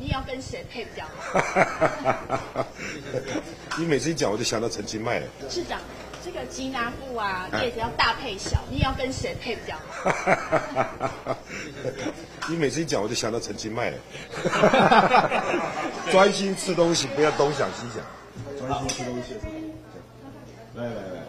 你也要跟谁配比较好？ 你每次一讲，我就想到陈其迈。 市长，这个吉拿富啊，叶子要大配小，你也要跟谁配比较好？ 你每次一讲，我就想到陈其迈。专心吃东西，不要东想西想。专心吃东西。来来来。